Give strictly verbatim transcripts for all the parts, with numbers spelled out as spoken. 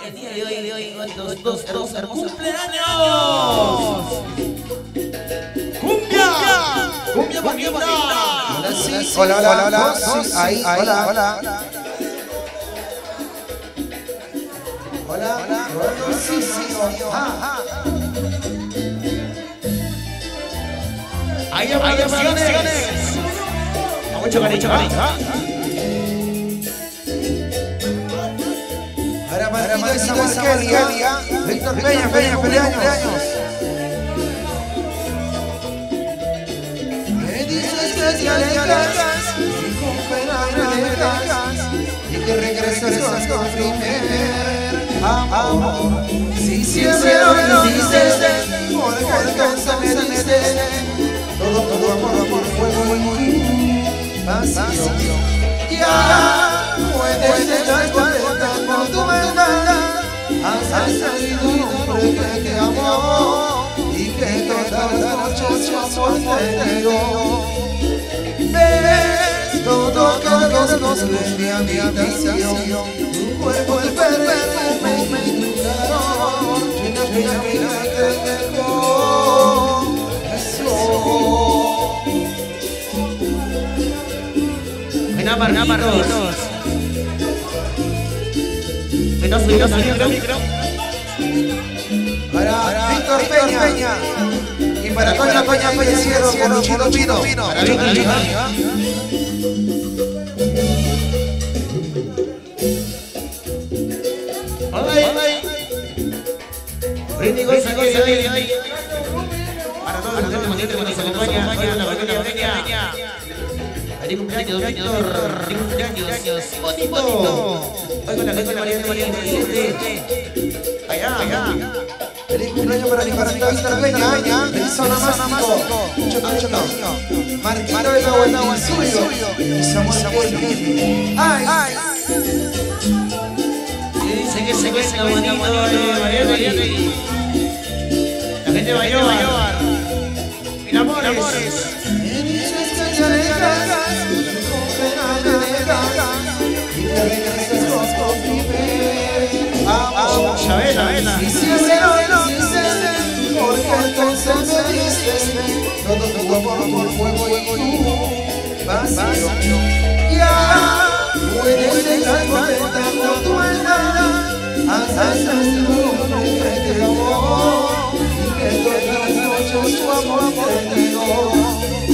el día de hoy, de hoy, dos, dos, dos hermosos cumpleaños. ¡Cumbia! ¡Cumbia bonita! Hola, sí, hola, hola, hola, sí, ahí, hola, hola. Hola, hola, sí, sí, ajá. Hay emociones. Mucho cariño, cariño. Para Marquito esa Marquelia, Víctor Peña, Peña, feliz años. Me dices que te alejas y con pena me dejas y que regresas con primer amor. Si siempre lo dices, porque alcanza me dices todo, todo amor, amor, fuego y vacío. Ya puedes estar contenta con tu verdad. Has salido un hombre que te amó y que todas las noches su amor te dio. Ves todo que nos mi habitación, tu cuerpo el perfume y tu calor, llena de vida que dejó eso. Ven a Marquitos. Ven a subir al micro. Para Víctor Peña y para Toña Peña Pellecero con Chino Pino. Para Víctor Peña. Brindis con saqueo de hoy. Para todos los gente mundial que nos acompaña, la familia Peña. Feliz cumpleaños, Víctor. Feliz cumpleaños. Bonito. Hoy con la gente de María María Presidente. Allá, allá. Feliz cumpleaños para mi para Víctor Peña. Feliz zona mágico. Mucho, mucho cariño. Marquito de Nahuatl suyo. Y Samuel Kelly. Ay, ay. Dice que se cuenta bonito de María María. La gente va a llevar. Mil amores. Me dices que te alejas, con pena me dejas y que regresas con primer amor. Chabela, vela. Y si ese lo dices, porque entonces me dices todo tu amor, tu fuego y tu vacío. Ya puedes estar contenta con tu verdad. Has salido un hombre que te amó y que todas las noches su amor te dio.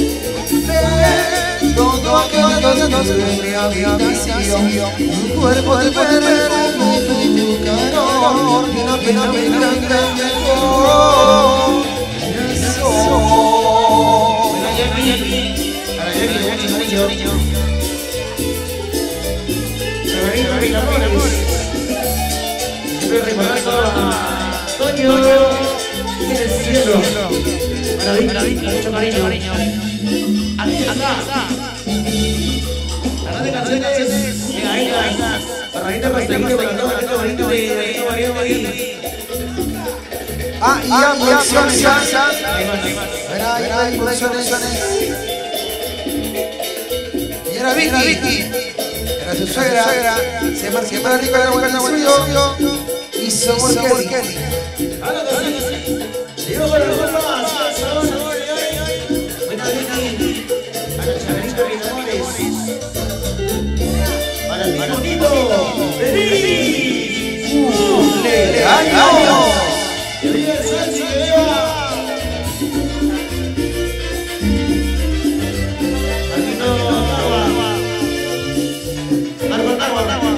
Ves todo aquello que nos une a mi habitación, tu cuerpo, el perfume y tu calor, y una pena me encanta el mejor. Eso. Para Jackie, para Jackie, Jackie, cariño. Severino, mil amores. Siempre recordando a Toño en el cielo. Para Víctor, mucho cariño. Aquí acá. La de canciones de Aida. Para Aida Pastelito, para todo, para todo, bonito de María María. Ah, y ya, producciones, ya, ya. Ahí va, ahí va. Verá, verá, hay producciones. Y era Vicky. Era su suegra. Se marchó para arriba de la buena suyo. Y Samuel Kelly. Ahora sí. Digo para los más. Sabor, sabor, ay, ay. Buena Vicky. Para Chavita, mis amores. Para el bonito. ¡Feliz! ¡Cumpleaños! ¡Que viva el Sansi, que viva! Marquito, agua. Agua, agua, agua.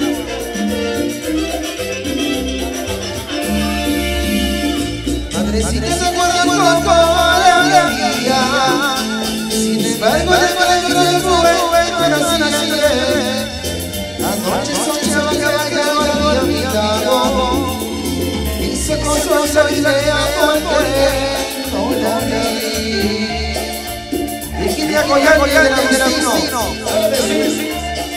Madrecita se acuerda un poco de la alegría. Sin embargo, después de que fue, no era así. Anoche soñaba que había olvidado. Hice con su idea porque no la vi. Virginia Collán, Collán del destino.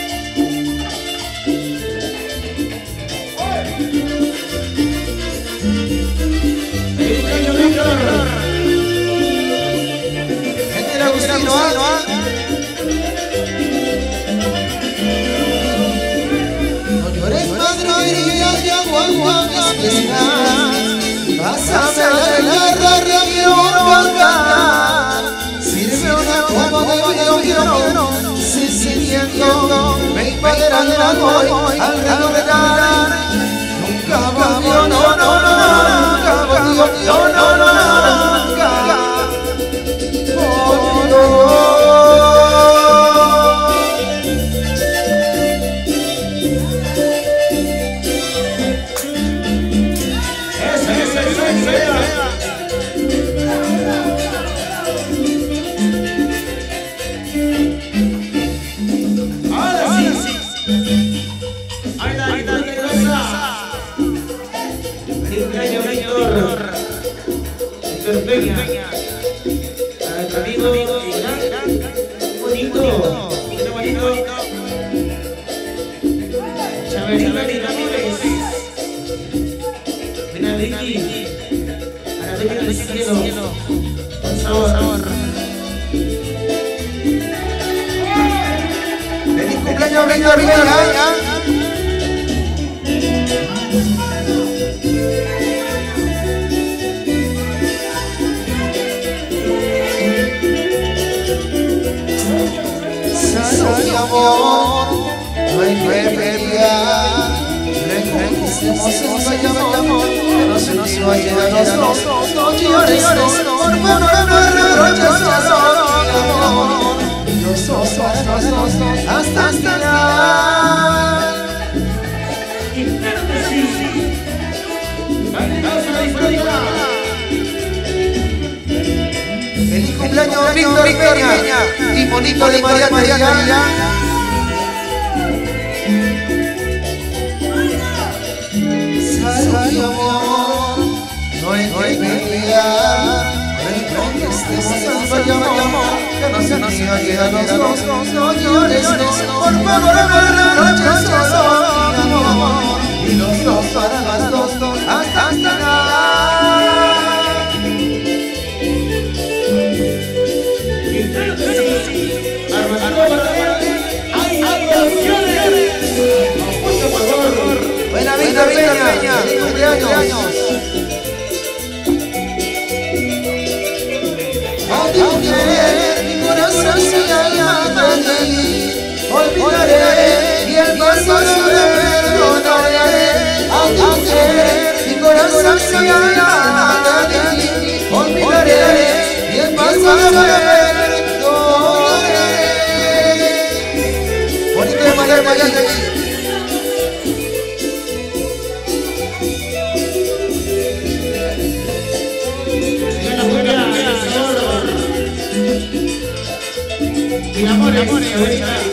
Gente de Agustino, ¿ah? No llores, madre, de agua, agua. lágrimas hoy al recordar. Nunca volvió, no, no, no, nunca volvió, no, no, no, nunca volvió. Esa, esa, esa, esa. Ahora sí, sí. Ahí está, ahí está, qué cosa. Feliz cumpleaños, Víctor. Víctor Peña. A nuestro amigo Ignan. Bonito. Qué bonito. Chaverita y Ramírez. Ven a Vicky. A la Virgen del Cielo. Por favor. Feliz cumpleaños, Víctor Peña. Salud, mi amor, no hay que pelear. Reconquistemos el amor, que no se nos vaya a los dos. No llores, por favor, no reproches tu amor. Los dos para los dos, hasta el final. Y claro que sí. Vamos a disfrutar. Feliz cumpleaños, Víctor Peña y Monito de María María. Salud, mi amor, no hay que pelear. Reconquistemos el amor, que no se nos vaya a los dos. No llores, por favor, no reproches tu amor. Y los dos para las dos, hasta el final. Y claro que sí. Armando Barragán. ¡Hay actuaciones! Apuesta, por favor. Buena vida, Víctor Peña, feliz cumpleaños. Aunque mi corazón se haya perdido, olvidaré y el pasado me perdonaré. Aunque mi corazón se haya perdido, olvidaré y el pasado me perdonaré. Bonito de María María. Mi amor, amor,